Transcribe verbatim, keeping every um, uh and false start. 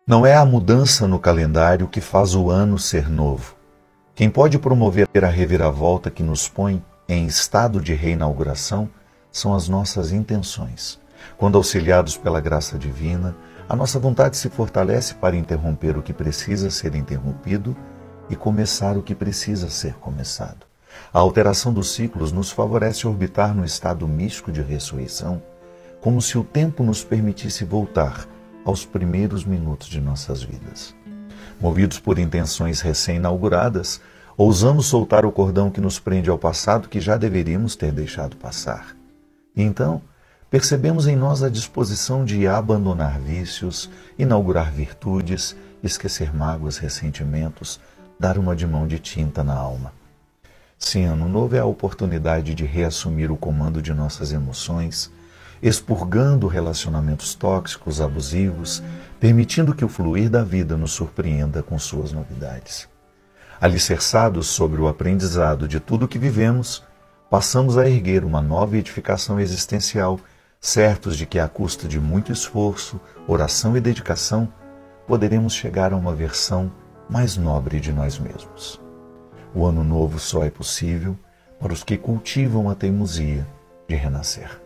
Não é a mudança no calendário que faz o ano ser novo. Quem pode promover a reviravolta que nos põe em estado de reinauguração são as nossas intenções. Quando auxiliados pela graça divina, a nossa vontade se fortalece para interromper o que precisa ser interrompido e começar o que precisa ser começado. A alteração dos ciclos nos favorece orbitar no estado místico de ressurreição, como se o tempo nos permitisse voltar aos primeiros minutos de nossas vidas. Movidos por intenções recém-inauguradas, ousamos soltar o cordão que nos prende ao passado que já deveríamos ter deixado passar. E então, percebemos em nós a disposição de abandonar vícios, inaugurar virtudes, esquecer mágoas, ressentimentos, dar uma de mão de tinta na alma. Sim, ano novo é a oportunidade de reassumir o comando de nossas emoções, expurgando relacionamentos tóxicos, abusivos, permitindo que o fluir da vida nos surpreenda com suas novidades. Alicerçados sobre o aprendizado de tudo o que vivemos, passamos a erguer uma nova edificação existencial, certos de que, à custa de muito esforço, oração e dedicação, poderemos chegar a uma versão mais nobre de nós mesmos. O ano novo só é possível para os que cultivam a teimosia de renascer.